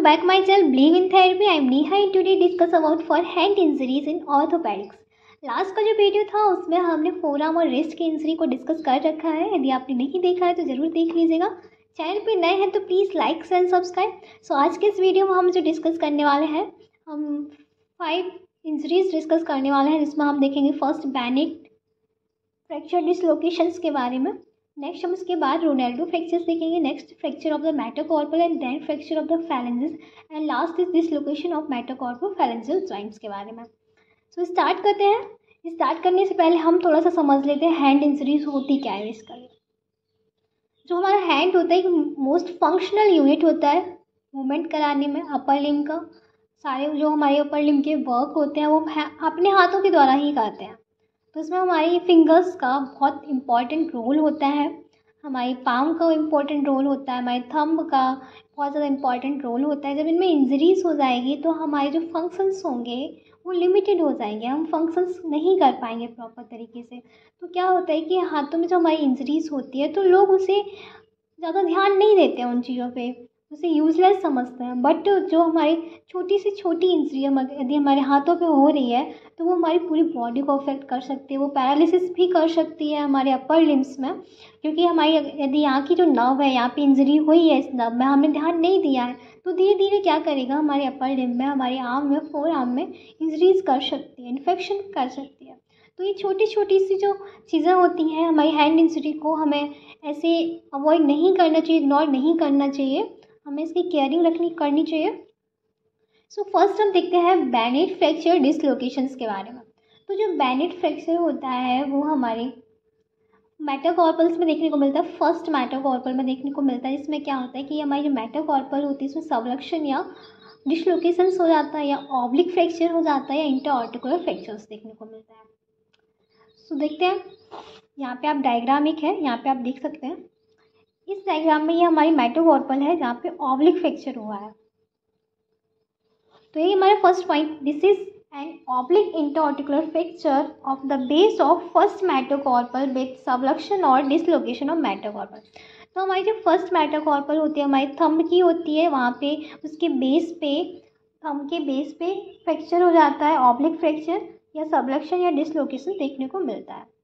Welcome back my channel Believe in Therapy. I am Neha and today discuss about for hand injuries in orthopedics. Last का जो video था उसमें हमने forearm और wrist की injury को डिस्कस कर रखा है। यदि आपने नहीं देखा है तो ज़रूर देख लीजिएगा। चैनल पे नए हैं तो please like and subscribe. So आज के इस वीडियो में हम जो डिस्कस करने वाले हैं, हम 5 इंजरीज डिस्कस करने वाले हैं, जिसमें हम देखेंगे फर्स्ट बैनिक फ्रैक्चर डिसलोकेशंस के बारे में। नेक्स्ट हम उसके बाद रोनाल्डो फ्रैक्चर्स देखेंगे। Next fracture of the metacarpal and then fracture of the phalanges and last is dislocation of metacarpal phalangeal joints के बारे में। सो स्टार्ट करते हैं। स्टार्ट करने से पहले हम थोड़ा सा समझ लेते हैं हैंड इंजरीज होती क्या है। इसका जो हमारा हैंड होता है एक मोस्ट फंक्शनल यूनिट होता है मूवमेंट कराने में। अपर लिम्ब का सारे जो हमारे अपर लिम्ब के वर्क होते हैं वो अपने हाथों के द्वारा ही करते हैं। तो इसमें हमारी फिंगर्स का बहुत इम्पॉर्टेंट रोल होता है, हमारी पाम का इम्पॉर्टेंट रोल होता है, हमारे थंब का बहुत ज़्यादा इम्पॉर्टेंट रोल होता है। जब इनमें इंजरीज हो जाएगी तो हमारे जो फंक्शंस होंगे वो लिमिटेड हो जाएंगे, हम फंक्शंस नहीं कर पाएंगे प्रॉपर तरीके से। तो क्या होता है कि हाथों में जो हमारी इंजरीज होती है तो लोग उसे ज़्यादा ध्यान नहीं देते हैं, उन चीज़ों पे उसे यूज़लेस समझते हैं। बट जो हमारी छोटी से छोटी इंजरी यदि हमारे हाथों पे हो रही है तो वो हमारी पूरी बॉडी को अफेक्ट कर सकती है, वो पैरालिसिस भी कर सकती है हमारे अपर लिम्स में। क्योंकि हमारी यदि यहाँ की जो नर्व है, यहाँ पे इंजरी हुई है, इस नर्व में हमने ध्यान नहीं दिया है तो धीरे धीरे क्या करेगा, हमारे अपर लिम्ब में, हमारे आर्म में, फोर आर्म में इंजरीज कर सकती है, इन्फेक्शन कर सकती है। तो ये छोटी छोटी सी जो चीज़ें होती हैं हमारी हैंड इंजरी को हमें ऐसे अवॉइड नहीं करना चाहिए, इग्नोर नहीं करना चाहिए, हमें इसकी केयरिंग करनी चाहिए। सो फर्स्ट हम देखते हैं बैनेट फ्रैक्चर डिसलोकेशंस के बारे में। तो जो बैनेट फ्रैक्चर होता है वो हमारे मेटाकार्पल्स में देखने को मिलता है। फर्स्ट मेटाकार्पल में देखने को मिलता है। इसमें क्या होता है कि हमारी जो मेटाकार्पल होती है इसमें सबलक्शन या डिसलोकेशंस हो जाता है, या ऑब्लिक फ्रैक्चर हो जाता है, या इंटरआर्टिकुलर फ्रैक्चर्स देखने को मिलता है। सो देखते हैं, यहाँ पे आप डायग्राम एक है, यहाँ पे आप देख सकते हैं इस डायग्राम में ये हमारी मेटाकार्पल है जहाँ पे ऑब्लिक फ्रैक्चर हुआ है। तो ये हमारा first point, this is an oblique interarticular fracture of the base of first metacarpal with subluxation और डिसलोकेशन ऑफ मेटाकार्पल। तो हमारी जो फर्स्ट मेटाकार्पल होती है हमारी थंब की होती है, वहाँ पे उसके बेस पे, थंब के बेस पे फ्रैक्चर हो जाता है, ऑब्लिक फ्रैक्चर या सबलक्शन या डिसलोकेशन देखने को मिलता है।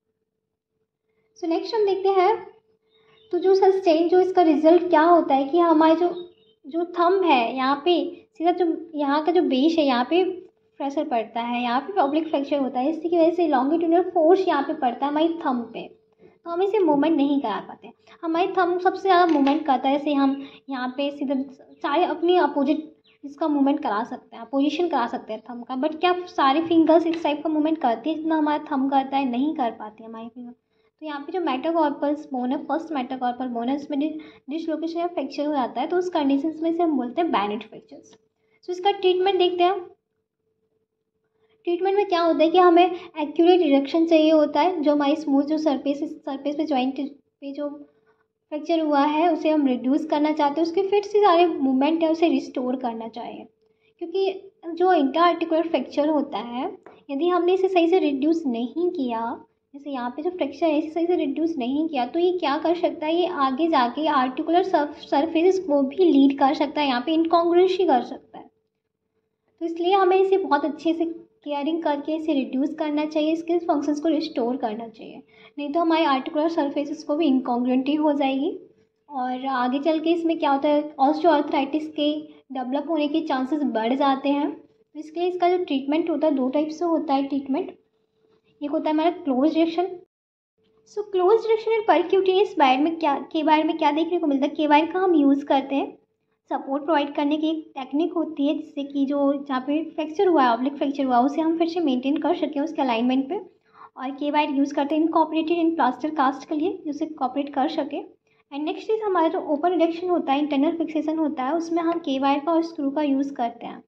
सो नेक्स्ट हम देखते हैं, तो जो सस्टेन जो इसका रिजल्ट क्या होता है कि हमारे जो थंब है यहाँ पे सीधा जो यहाँ का जो बेस है यहाँ पे प्रेशर पड़ता है, यहाँ पे ऑब्लिक फ्रैक्चर होता है, इसकी वजह से लॉन्गिट्यूडनल फोर्स यहाँ पे पड़ता है हमारी थंब पे, तो हम इसे मूवमेंट नहीं करा पाते। हमारी थंब सबसे ज़्यादा मूवमेंट करता है, जैसे हम यहाँ पे सीधा सारे अपनी अपोजिट इसका मूवमेंट करा सकते हैं, अपोजिशन करा सकते हैं थंब का। बट क्या सारे फिंगर्स इस टाइप का मूवमेंट करती है जितना हमारा थंब करता है? नहीं कर पाती है हमारी फिंगर। तो यहाँ पे जो मेटाकार्पल्स बोन है, फर्स्ट मेटाकार्पल बोन है, उसमें डिसलोकेशन या फ्रैक्चर हो जाता है, तो उस कंडीशन में से हम बोलते हैं बैनेट फ्रैक्चर्स। तो इसका ट्रीटमेंट देखते हैं। ट्रीटमेंट में क्या होता है कि हमें एक्यूरेट रिडक्शन चाहिए होता है। जो हमारी स्मूथ जो सरफेस पे जॉइंट पे जो फ्रैक्चर हुआ है उसे हम रिड्यूस करना चाहते हैं, उसके फिर से सारे मूवमेंट है उसे रिस्टोर करना चाहिए। क्योंकि जो इंटरआर्टिकुलर फ्रैक्चर होता है यदि हमने इसे सही से रिड्यूस नहीं किया, जैसे यहाँ पे जो फ्रैक्चर है इसे सही से रिड्यूस नहीं किया, तो ये क्या कर सकता है, ये आगे जाके आर्टिकुलर सरफेसेस को भी लीड कर सकता है, यहाँ पे इनकॉन्ग्रुएंसी कर सकता है। तो इसलिए हमें इसे बहुत अच्छे से केयरिंग करके इसे रिड्यूस करना चाहिए, इसके फंक्शंस को रिस्टोर करना चाहिए, नहीं तो हमारे आर्टिकुलर सरफेसेस को भी इनकॉन्ग्रुएंटी हो जाएगी और आगे चल के इसमें क्या होता है, ऑस्टियोआर्थराइटिस के डेवलप होने के चांसेस बढ़ जाते हैं। तो इसके लिए इसका जो ट्रीटमेंट होता है 2 टाइप से होता है ट्रीटमेंट। एक होता है हमारा close reaction. So close reaction and percutaneous wire में क्या देखने को मिलता है? के-वायर का हम यूज़ करते हैं सपोर्ट प्रोवाइड करने की एक टेक्निक होती है, जिससे कि जो जहाँ पे फ्रैक्चर हुआ है, ऑब्लिक फ्रैक्चर हुआ है, उसे हम फिर से मेंटेन कर सकें उसके अलाइनमेंट पे। और के-वायर यूज़ करते हैं इनकॉर्पोरेटेड इन प्लास्टर कास्ट के लिए, जिससे कॉपरेट कर सके। एंड नेक्स्ट इज हमारा जो ओपन रिडक्शन होता है, इंटरनल फिक्सेशन होता है, उसमें हम के-वायर का और स्क्रू का यूज़ करते हैं।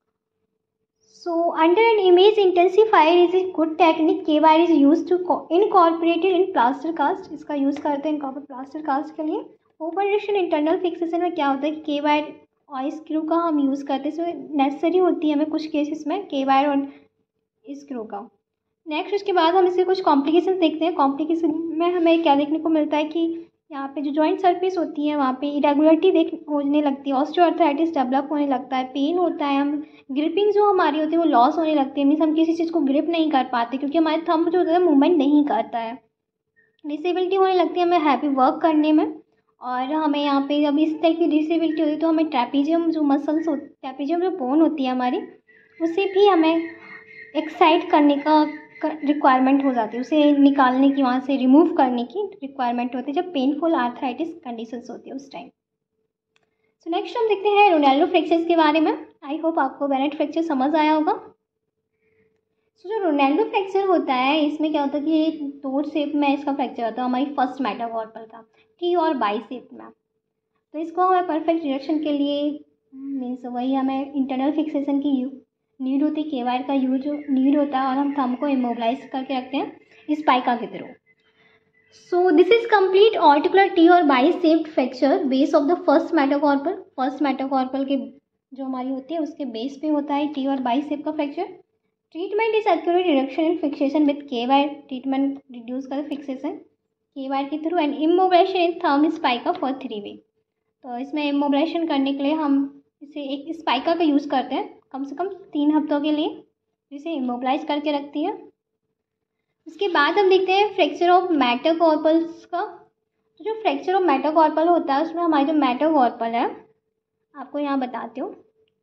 So under an image intensifier is a good technique. K-wire is used to incorporated in plaster cast. इसका यूज़ करते हैं इनकॉर्पोरेट प्लास्टर कास्ट के लिए। ओपन रिडक्शन इंटरनल फिक्सेशन में क्या होता है कि के-वायर और स्क्रू का हम यूज़ करते हैं, इसमें नेसेसरी होती है हमें कुछ केसेस में के-वायर और स्क्रू का। नेक्स्ट उसके बाद हम इसके कुछ कॉम्प्लिकेशन देखते हैं। कॉम्प्लिकेशन में हमें क्या देखने को मिलता है कि यहाँ पे जो जॉइंट सरफेस होती है वहाँ पे इरेगुलरिटी होने लगती है, ऑस्टियोआर्थराइटिस डेवलप होने लगता है, पेन होता है, हम ग्रिपिंग जो हमारी होती है वो लॉस होने लगती है, मीन्स हम किसी चीज़ को ग्रिप नहीं कर पाते क्योंकि हमारे थंब जो होता है मूवमेंट नहीं करता है। डिसेबिलिटी होने लगती है हमें हैवी वर्क करने में, और हमें यहाँ पे जब इस टाइप की डिसेबिलिटी होती है तो हमें ट्रेपीजियम जो मसल्स ट्रेपीजियम जो बोन होती है हमारी, उससे भी हमें एक्साइट करने का रिक्वायरमेंट हो जाती है, उसे निकालने की, वहाँ से रिमूव करने की रिक्वायरमेंट होती है जब पेनफुल आर्थराइटिस कंडीशंस होती है उस टाइम। सो नेक्स्ट हम देखते हैं रोनाल्डो फ्रैक्चर्स के बारे में। आई होप आपको बेनेट फ्रैक्चर समझ आया होगा। सो जो रोनाल्डो फ्रैक्चर होता है इसमें क्या होता है कि दो शेप में इसका फ्रैक्चर होता है हमारी फर्स्ट मेटाकार्पल का, टी और बाई शेप में। तो इसको हमें परफेक्ट डिरेक्शन के लिए मीन्स वही हमें इंटरनल फिक्सेशन की नीड होती है, केवायर का यूज नीड होता है, और हम थंब को इमोबलाइज करके रखते हैं स्पाइका के through. So this is complete articular T और Y shaped fracture base of the first metacarpal. First metacarpal के जो हमारी होती है उसके बेस पे होता है टी और बाई शेप का fracture. Treatment is accurate reduction in fixation with K wire, treatment reduce कर फिक्सेशन केवायर के through, and immobilization in thumb spica for 3 week. तो इसमें इमोबलाइजेशन करने के लिए हम इसे एक स्पाइका का यूज़ करते हैं कम से कम 3 हफ्तों के लिए, जिसे इमोबलाइज करके रखती है। उसके बाद हम देखते हैं फ्रैक्चर ऑफ मेटाकार्पल्स का। तो जो फ्रैक्चर ऑफ मेटाकार्पल होता है उसमें हमारी जो मेटाकार्पल है, आपको यहाँ बताती हूँ,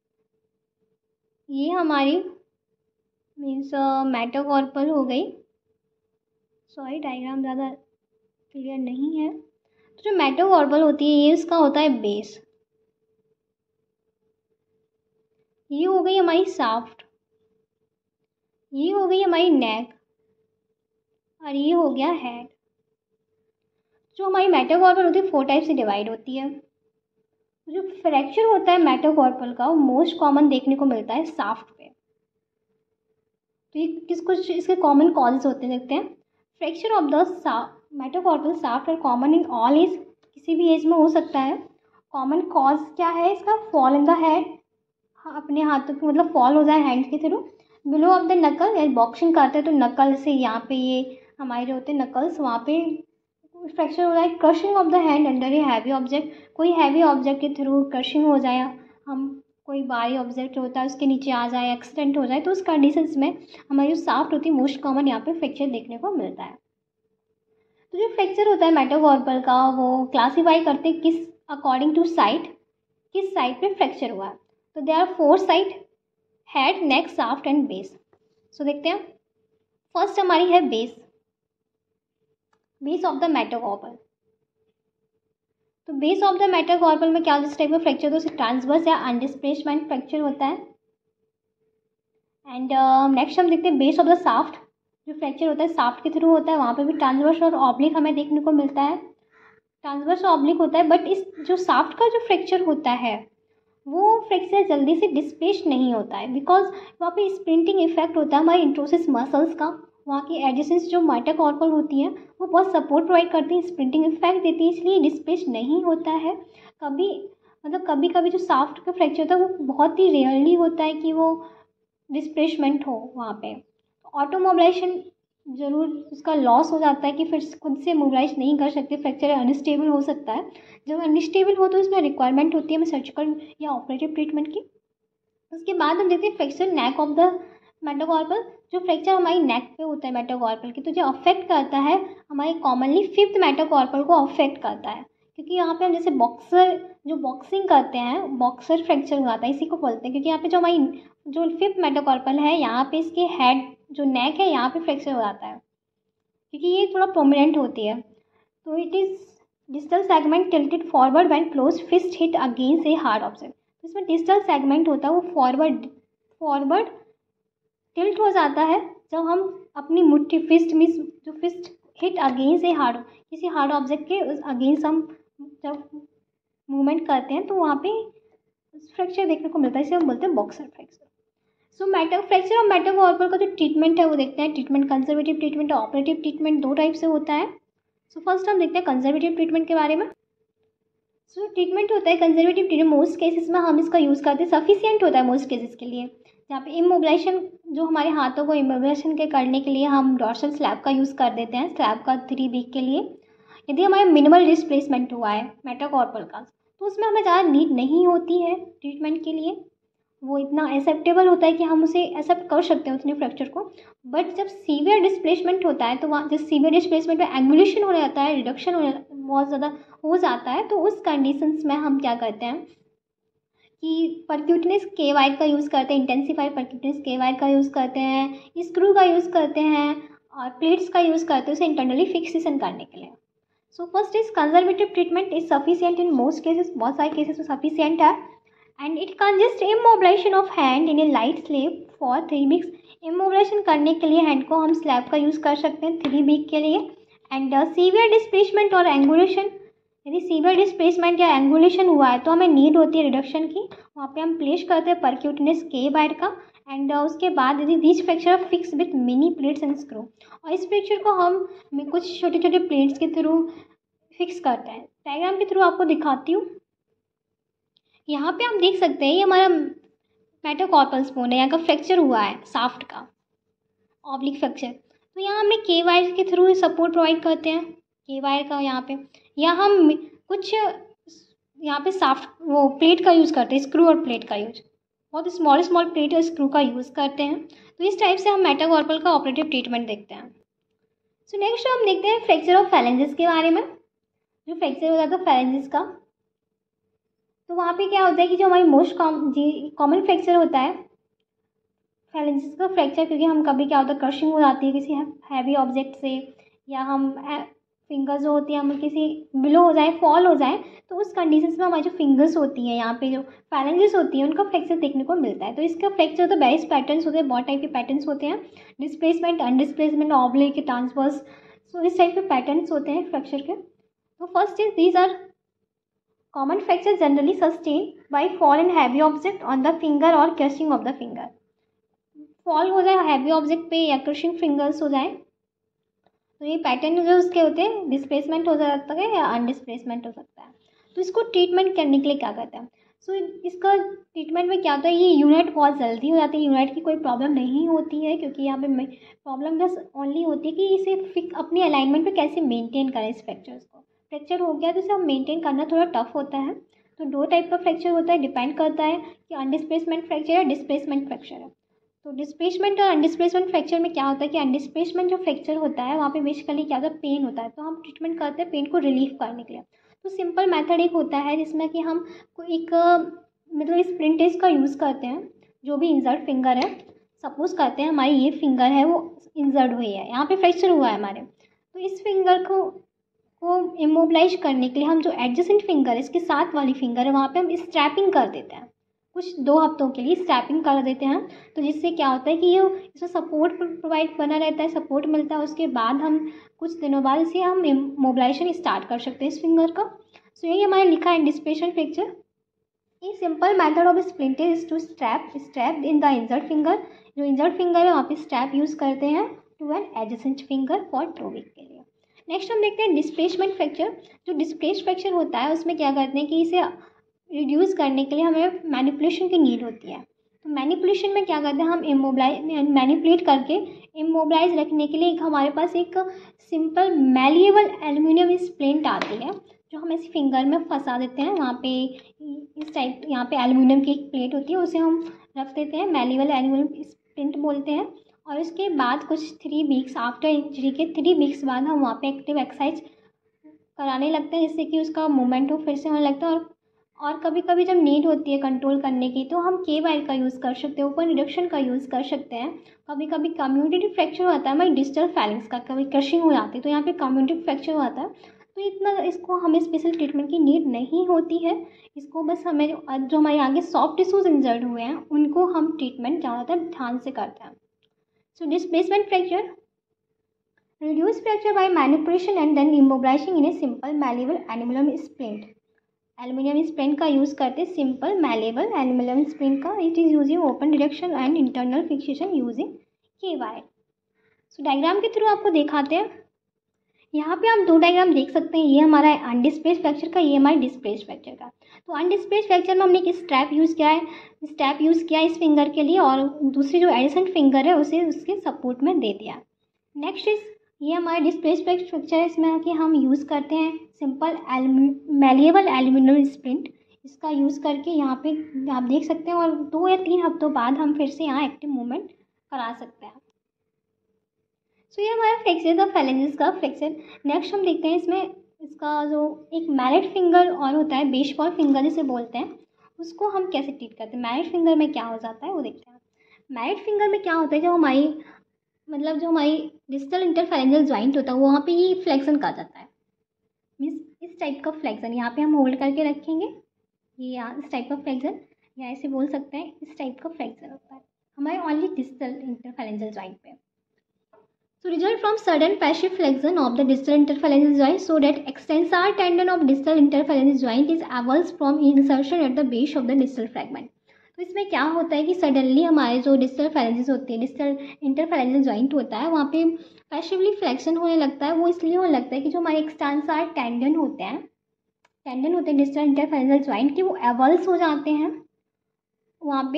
ये हमारी मीन्स मेटाकार्पल हो गई। सॉरी डायग्राम ज़्यादा क्लियर नहीं है। तो जो मेटाकार्पल होती है ये इसका होता है बेस। ये हो गई हमारी शाफ्ट, ये हो गई हमारी नेक, और ये हो गया हेड। जो हमारी मेटाकार्पल होती है 4 टाइप से डिवाइड होती है। जो फ्रैक्चर होता है मेटाकार्पल का वो मोस्ट कॉमन देखने को मिलता है शाफ्ट पे। तो ये कुछ इसके कॉमन कॉजेज होते हैं, देखते हैं। Fracture of the metacarpal shaft are common in all age, किसी भी एज में हो सकता है। कॉमन कॉज क्या है इसका? फॉल इन द हेड, अपने हाथों की मतलब फॉल हो जाए हैंड के थ्रू। बिलो ऑफ द नकल, या बॉक्सिंग करते हैं तो नकल से यहाँ पे ये हमारे जो होते हैं नकल्स वहाँ पे फ्रैक्चर हो रहा है। Crushing of the hand under a heavy object, कोई हैवी ऑब्जेक्ट के थ्रू क्रशिंग हो जाए, हम कोई भारी ऑब्जेक्ट होता है उसके नीचे आ जाए, एक्सीडेंट हो जाए, तो उस कंडीशंस में हमारी जो शाफ्ट होती है मोस्ट कॉमन यहाँ पे फ्रैक्चर देखने को मिलता है। तो जो फ्रैक्चर होता है मेटाकार्पल का वो क्लासीफाई करते हैं किस अकॉर्डिंग टू साइट, किस साइट पे फ्रैक्चर हुआ है। तो they are 4 site, head, neck, shaft and base. So देखते हैं, फर्स्ट हमारी है base, base of the metacarpal. तो बेस ऑफ द मेटाकार्पल में क्या जिस टाइप का फ्रैक्चर होता है उसे ट्रांसवर्स या अनडिस्प्लेसमेंट फ्रैक्चर होता है। एंड नेक्स्ट हम देखते हैं बेस ऑफ द शाफ्ट, जो फ्रैक्चर होता है शाफ्ट के थ्रू होता है, वहाँ पे भी ट्रांसवर्स और ऑब्लिक हमें देखने को मिलता है। ट्रांसवर्स और ऑब्लिक होता है, बट इस जो शाफ्ट का जो फ्रैक्चर होता है वो फ्रैक्चर जल्दी से डिस्प्लेस नहीं होता है, बिकॉज वहाँ पे स्प्रिंटिंग इफेक्ट होता है हमारे इंट्रोसिस मसल्स का। वहाँ की एडिशंस जो मेटाकार्पल होती हैं वो बहुत सपोर्ट प्रोवाइड करती हैं, स्प्रिंटिंग इफेक्ट देती है, इसलिए डिस्प्लेस नहीं होता है कभी। मतलब कभी कभी जो शाफ्ट का फ्रैक्चर होता है वो बहुत ही रेयरली होता है कि वो डिस्प्लेसमेंट हो वहाँ पे। ऑटोमोबिलाइजेशन ज़रूर उसका लॉस हो जाता है कि फिर खुद से मोबिलाइज नहीं कर सकते, फ्रैक्चर अनस्टेबल हो सकता है। जब अनस्टेबल हो तो इसमें रिक्वायरमेंट होती है हमें सर्जिकल या ऑपरेटिव ट्रीटमेंट की। उसके बाद हम देखते हैं fracture neck of the metacarpal. जो फ्रैक्चर हमारी नेक पे होता है मेटाकार्पल की, तो जो अफेक्ट करता है हमारे कॉमनली 5th मेटाकार्पल को अफेक्ट करता है, क्योंकि यहाँ पे हम जैसे बॉक्सर जो बॉक्सिंग करते हैं बॉक्सर फ्रैक्चर हो जाता है, इसी को बोलते हैं। क्योंकि यहाँ पे जो हमारी जो 5th मेटाकार्पल है यहाँ पे इसके हेड जो नेक है यहाँ पे फ्रैक्चर हो जाता है, क्योंकि ये थोड़ा प्रोमिनेंट होती है। तो it is distal segment tilted forward when close fist hit against a hard object. तो इसमें डिस्टल सेगमेंट होता है वो फॉरवर्ड टिल्ट हो जाता है जब हम अपनी मुट्ठी फिस्ट में जो fist hit against a hard, किसी हार्ड ऑब्जेक्ट के अगेंस्ट हम जब मूवमेंट करते हैं तो वहाँ पे फ्रैक्चर देखने को मिलता है, इसे हम बोलते हैं boxer fracture. So fracture of metacarpal का जो ट्रीटमेंट है वो देखते हैं। ट्रीटमेंट कंजर्वेटिव ट्रीटमेंट और ऑपरेटिव ट्रीटमेंट 2 टाइप से होता है। सो फर्स्ट हम देखते हैं कंजर्वेटिव ट्रीटमेंट के बारे में। सो ट्रीटमेंट होता है कंजर्वेटिव ट्रीटमेंट, मोस्ट केसेस में हम इसका यूज़ करते हैं, सफिशिएंट होता है मोस्ट केसेस के लिए। जहाँ पे इमोबिलाइजेशन जो हमारे हाथों को इमोबिलाइजेशन के करने के लिए हम डॉर्सल स्लैब का यूज़ कर देते हैं, स्लैब का 3 वीक के लिए, यदि हमारा मिनिमल डिस्प्लेसमेंट हुआ है मेटाकार्पल का, तो उसमें हमें ज़्यादा नीड नहीं होती है ट्रीटमेंट के लिए। वो इतना एक्सेप्टेबल होता है कि हम उसे एक्सेप्ट कर सकते हैं उतने फ्रैक्चर को। बट जब सीवियर डिस्प्लेसमेंट होता है, तो वहाँ जब सीवियर डिस्प्लेसमेंट में एंगुलेशन हो जाता है, रिडक्शन हो बहुत ज़्यादा हो जाता है, तो उस कंडीशंस में हम क्या करते हैं कि परक्यूटनेस के वायर का यूज़ करते हैं, इंटेंसिफाइड परक्यूटनेस के वायर का यूज़ करते हैं, स्क्रू का यूज़ करते हैं और प्लेट्स का यूज़ करते हैं उसे इंटरनली फिक्सेशन करने के लिए। So first is conservative treatment is sufficient in most cases, बहुत सारे केसेस में सफिशिएंट है। And it consist immobilization of hand in a light slab for 3 weeks. Immobilization करने के लिए हैंड को हम स्लैब का यूज़ कर सकते हैं 3 वीक के लिए। एंड सीवियर डिस्प्लेसमेंट और एंगुलेशन, यदि सीवियर डिस्प्लेसमेंट या एंगुलेशन हुआ है तो हमें नीड होती है रिडक्शन की, वहाँ पे हम प्लेस करते हैं परक्यूटनेस के वायर का। एंड उसके बाद यदि this fracture fix with mini plates and screw, और इस फ्रैक्चर को हम कुछ छोटे छोटे प्लेट्स के थ्रू फिक्स करते हैं। डायग्राम के थ्रू आपको दिखाती हूँ। यहाँ पे आप देख सकते हैं ये हमारा मेटाकार्पल स्पोन है, यहाँ का फ्रैक्चर हुआ है शाफ्ट का, ऑब्लिक फ्रैक्चर। तो यहाँ हमें के वायर के थ्रू सपोर्ट प्रोवाइड करते हैं, के वायर का यहाँ पे, या हम कुछ यहाँ पे शाफ्ट वो प्लेट का यूज़ करते हैं, स्क्रू और प्लेट का यूज, बहुत स्मॉल प्लेट और स्क्रू का यूज़ करते हैं। तो इस टाइप से हम मेटाकार्पल का ऑपरेटिव ट्रीटमेंट देखते हैं। सो नेक्स्ट हम देखते हैं फ्रैक्चर ऑफ फैलेंजेस के बारे में। जो फ्रैक्चर हो जाता है फैलेंजेस का, तो वहाँ पे क्या होता है कि जो हमारी मोस्ट कॉमन फ्रैक्चर होता है फैलेंजेस का फ्रैक्चर, क्योंकि हम कभी क्या होता है क्रशिंग हो जाती है किसी हैवी ऑब्जेक्ट से, या हम फिंगर्स जो होती हैं हम किसी बिलो हो जाए, फॉल हो जाए, तो उस कंडीशंस में हमारी जो फिंगर्स होती हैं, यहाँ पे जो फैलेंजेस होती हैं, उनका फ्रैक्चर देखने को मिलता है। तो इसका फ्रैक्चर तो वेरियस पैटर्न्स होते हैं, बहुत टाइप के पैटर्न्स होते हैं, displacement, undisplacement, oblique, transverse. So इस टाइप के पैटर्न्स होते हैं फ्रैक्चर के। तो first is these are common fracture generally sustain by fall and heavy object on the finger और crushing of the finger. Fall हो जाए हैवी ऑब्जेक्ट पे या क्रशिंग फिंगर्स हो जाए, तो ये पैटर्न जो उसके होते हैं डिस्प्लेसमेंट हो सकता है या अनडिस्प्लेसमेंट हो सकता है। तो इसको ट्रीटमेंट करने के लिए क्या करते हैं, सो इसका ट्रीटमेंट में क्या होता है, ये यूनिट बहुत जल्दी हो जाती है, यूनिट की कोई प्रॉब्लम नहीं होती है, क्योंकि यहाँ पे प्रॉब्लम बस ओनली होती है कि इसे अपनी अलाइनमेंट पे कैसे मेंटेन करें इस फ्रैक्चर्स को। फ्रैक्चर हो गया तो इसे हम मेंटेन करना थोड़ा टफ होता है। तो 2 टाइप का फ्रैक्चर होता है, डिपेंड करता है कि अनडिस्प्लेसमेंट फ्रैक्चर या डिस्प्लेसमेंट फ्रैक्चर है। तो डिस्प्लेसमेंट और अनडिस्प्लेसमेंट फ्रैक्चर में क्या होता है कि अनडिस्प्लेसमेंट जो फ्रैक्चर होता है वहाँ पे बेसिकली क्या होता है, पेन होता है, तो हम ट्रीटमेंट करते हैं पेन को रिलीफ करने के लिए। तो सिंपल मेथड एक होता है जिसमें कि हम एक मतलब स्प्लिंटेज का यूज़ करते हैं। जो भी इंजर्ड फिंगर है, सपोज करते हैं हमारी ये फिंगर है वो इंजर्ड हुई है, यहाँ पे फ्रैक्चर हुआ है हमारे, तो इस फिंगर को इमोबिलाइज करने के लिए हम जो एडजेसेंट फिंगर है, इसके साथ वाली फिंगर है, वहाँ पे हम स्ट्रैपिंग कर देते हैं, कुछ 2 हफ्तों के लिए स्ट्रैपिंग कर देते हैं। तो जिससे क्या होता है कि ये इसमें सपोर्ट प्रोवाइड बना रहता है, सपोर्ट मिलता है, उसके बाद हम कुछ दिनों बाद इसे हम मोबिलाइजेशन स्टार्ट कर सकते हैं इस फिंगर का। सो यही हमारे लिखा है डिस्प्लेसमेंट फ्रैक्चर। ये simple method of splintage is to strap in the injured finger. जो इंजर्ड फिंगर है वहाँ पे स्ट्रैप यूज़ करते हैं to an adjacent finger for 2 week के लिए। नेक्स्ट हम देखते हैं डिस्प्लेसमेंट फ्रैक्चर। जो डिस्प्लेस फ्रैक्चर होता है उसमें क्या करते हैं कि इसे रिड्यूस करने के लिए हमें मैनिपुलेशन की नीड होती है। तो मैनिपुलेशन में क्या करते हैं, हम मैनिपुलेट करके इमोबिलाइज रखने के लिए एक हमारे पास एक सिंपल मैलिएबल एल्युमिनियम स्प्लिंट आती है, जो हम ऐसे फिंगर में फंसा देते हैं। वहाँ पे इस टाइप यहाँ पे एल्युमिनियम की एक प्लेट होती है, उसे हम रख देते हैं, मैलिएबल एल्युमिनियम स्प्लिंट बोलते हैं। और उसके बाद कुछ 3 वीक्स आफ्टर इंजरी के 3 वीक्स बाद हम वहाँ पे एक्टिव एक्सरसाइज कराने लगते हैं, जिससे कि उसका मूवमेंट हो फिर से होने लगता है। और कभी कभी जब नीड होती है कंट्रोल करने की, तो हम के वायर का यूज़ कर सकते हैं, ओपन रिडक्शन का यूज़ कर सकते हैं। कभी कभी कम्यूनिटी फ्रैक्चर होता है हमारी डिजिटल फैलिंग्स का, कभी क्रशिंग हो जाती है, तो यहाँ पे कम्यूनिटी फ्रैक्चर होता है, तो इतना इसको हमें स्पेशल ट्रीटमेंट की नीड नहीं होती है। इसको बस हमें जो हमारे आगे सॉफ्ट टिश्यूज इंजर्ड हुए हैं उनको हम ट्रीटमेंट ज़्यादातर ध्यान से करते हैं। So displacement fracture, reduce fracture by manipulation and then immobilizing in a simple malleable aluminium splint. Aluminium splint का यूज़ करते हैं, सिंपल मैलिएबल एल्युमिनियम स्प्लिंट का। It is using open direction and internal fixation using K wire. So diagram के through आपको दिखाते हैं। यहाँ पे आप 2 डायग्राम देख सकते हैं, ये हमारा है अनडिस्प्लेस फ्रैक्चर का, ये हमारा डिस्प्लेस फ्रैक्चर का। तो अनडिस्प्लेस फ्रैक्चर में हमने एक स्ट्रैप यूज़ किया है, स्ट्रैप यूज़ किया इस फिंगर के लिए, और दूसरी जो एडजेसेंट फिंगर है उसे उसके सपोर्ट में दे दिया। नेक्स्ट इज ये हमारा डिस्प्लेस फ्रैक्चर है, इसमें कि हम यूज़ करते हैं सिंपल मैलिएबल एल्यूमिनियम स्प्लिंट। इसका यूज़ करके यहाँ पे आप देख सकते हैं, और 2 या 3 हफ्तों बाद हम फिर से यहाँ एक्टिव मूवमेंट करा सकते हैं। सो ये हमारा फ्रैक्चर था फैलेंजेस का फ्रैक्चर। नेक्स्ट हम देखते हैं इसमें इसका जो एक मैरिट फिंगर और होता है, बेसबॉल फिंगर जिसे बोलते हैं, उसको हम कैसे ट्रीट करते हैं। मैरिट फिंगर में क्या हो जाता है वो देखते हैं। मैरिट फिंगर में क्या होता है, जो हमारी डिस्टल इंटरफेरेंजियल जॉइंट होता है वहाँ पे ये फ्लेक्शन कहा जाता है। मीन्स इस टाइप का फ्लेक्शन यहाँ पे हम होल्ड करके रखेंगे, ये यहाँ इस टाइप का फ्लेक्शन, या ऐसे बोल सकते हैं इस टाइप का फ्लेक्शन होता है हमारे ओनली डिस्टल इंटरफेरेंजियल जॉइंट पे। So result from sudden passive flexion of the distal interphalangeal joint so that extensor tendon of distal interphalangeal joint is avulsed from insertion at the base of the distal fragment। तो इसमें क्या होता है कि suddenly हमारे जो distal phalanges होते हैं, डिस्टल इंटरफेरेंजियल जॉइंट होता है, वहाँ पे पैसिवली फ्लेक्शन होने लगता है। वो इसलिए होने लगता है कि जो हमारे एक्सटेंसर टेंडन होते हैं डिस्टल इंटरफेरेंजियल जॉइंट के, वो एवल्स हो जाते हैं वहाँ पे,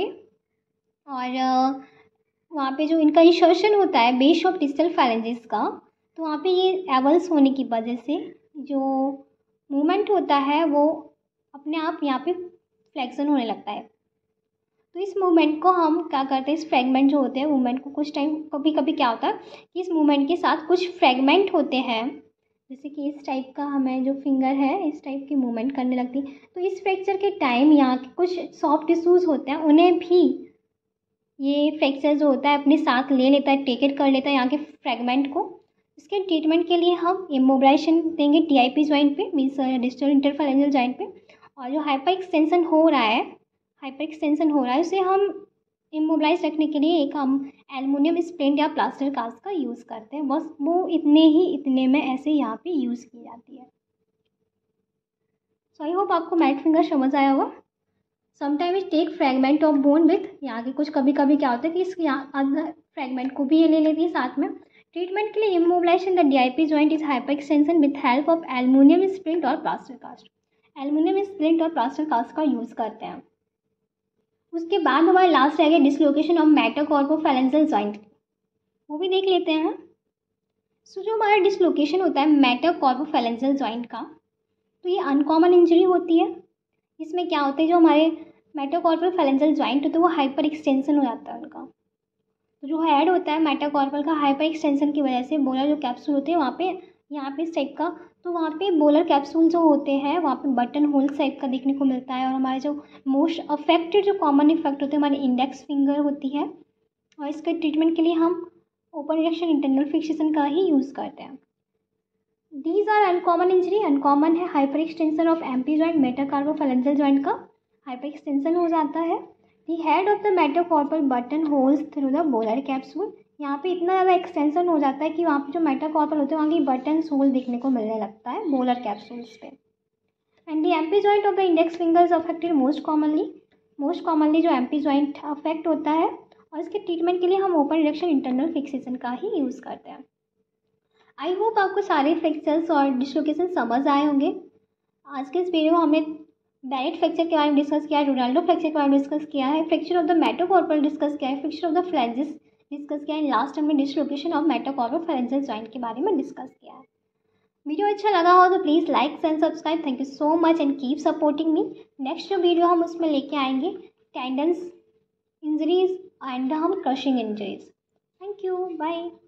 और वहाँ पे जो इनका इंसर्शन होता है बेस ऑफ डिस्टल फैलेंजेस का, तो वहाँ पे ये एवल्स होने की वजह से जो मूवमेंट होता है वो अपने आप यहाँ पे फ्लेक्शन होने लगता है। तो इस मूवमेंट को हम क्या करते हैं, इस फ्रेगमेंट जो होते हैं मूवमेंट को कुछ टाइम कभी कभी क्या होता है कि इस मूवमेंट के साथ कुछ फ्रेगमेंट होते हैं, जैसे कि इस टाइप का हमें जो फिंगर है इस टाइप की मूवमेंट करने लगती है। तो इस फ्रैक्चर के टाइम यहाँ के कुछ सॉफ्ट टिश्यूज़ होते हैं, उन्हें भी ये फ्रैक्चर जो होता है अपने साथ ले लेता है, टेक कर लेता है यहाँ के फ्रेगमेंट को। इसके ट्रीटमेंट के लिए हम इमोबिलाइजेशन देंगे टीआईपी जॉइंट पे, मीन्स डिस्टल इंटरफेरेंजियल जॉइंट पे। और जो हाइपर एक्सटेंशन हो रहा है उसे हम इमोबिलाइज रखने के लिए एक हम एल्युमिनियम स्प्लिंट या प्लास्टर कास्ट का यूज़ करते हैं। बस वो इतने में ऐसे यहाँ पे यूज़ की जाती है। सो आई होप आपको मैट फिंगर समझ आया होगा। Sometimes take fragment of bone with, यहाँ के कुछ कभी कभी क्या होता है कि इस यहाँ अंदर फ्रेगमेंट को भी ये ले लेती है साथ में। ट्रीटमेंट के लिए immobilization the DIP joint is hyperextension with help of aluminium splint और प्लास्टर कास्ट। एल्युमिनियम स्प्लिंट और प्लास्टर कास्ट का यूज़ करते हैं। उसके बाद हमारे लास्ट रह गया डिसलोकेशन ऑफ मेटाकार्पोफैलेंजियल जॉइंट, वो भी देख लेते हैं। सो जो हमारा डिसलोकेशन होता है मेटाकार्पोफैलेंजियल जॉइंट का, तो ये अनकॉमन इंजरी होती है। इसमें क्या होता है, जो हमारे मेटाकार्पोफैलेंजियल जॉइंट होते हैं वो हाइपर एक्सटेंशन हो जाता है उनका। तो जो हेड होता है मेटाकार्पल का, हाइपर एक्सटेंशन की वजह से बोलर जो कैप्सूल होते हैं वहाँ पे, यहाँ पे इस टाइप का, तो वहाँ पे बोलर कैप्सूल जो होते हैं वहाँ पे बटन होल टाइप का देखने को मिलता है। और हमारे जो मोस्ट अफेक्टेड जो कॉमन इफेक्ट होते हैं हमारी इंडेक्स फिंगर होती है, और इसके ट्रीटमेंट के लिए हम ओपन रिएक्शन इंटरनल फिक्सेशन का ही यूज़ करते हैं। These are uncommon injury. Uncommon है hyperextension of MP joint, metacarpophalangeal joint का हाइपर एक्सटेंशन हो जाता है। The head of the metacarpal button holes through the volar capsule, यहाँ पे इतना ज़्यादा एक्सटेंशन हो जाता है कि वहाँ पे जो मेटाकार्पल होते हैं वहाँ की बटन होल देखने को मिलने लगता है बोलर कैप्सूल्स पे। And the MP joint of the index finger is affected most commonly जो एमपी जॉइंट अफेक्ट होता है, और इसके ट्रीटमेंट के लिए हम ओपन रिएक्शन इंटरनल फिक्सेशन का ही यूज़ करते हैं। आई होप आपको सारे फ्रैक्चर्स और डिसलोकेशन समझ आए होंगे। आज के इस वीडियो में हमने बैरेट फ्रैक्चर के बारे में डिस्कस किया है, रोनाल्डो फ्रैक्चर के बारे में डिस्कस किया है, fracture of the metacarpal discuss किया है, fracture of the phalanges discuss किया है, लास्ट हमने डिसलोकेशन ऑफ मेटाकार्पोफैलेंजियल जॉइंट के बारे में डिस्कस किया है। वीडियो अच्छा लगा हो तो please like and subscribe. Thank you so much and keep supporting me. Next जो वीडियो हम उसमें लेके आएंगे टेंडन्स इंजरीज एंड हम crushing injuries. Thank you, bye.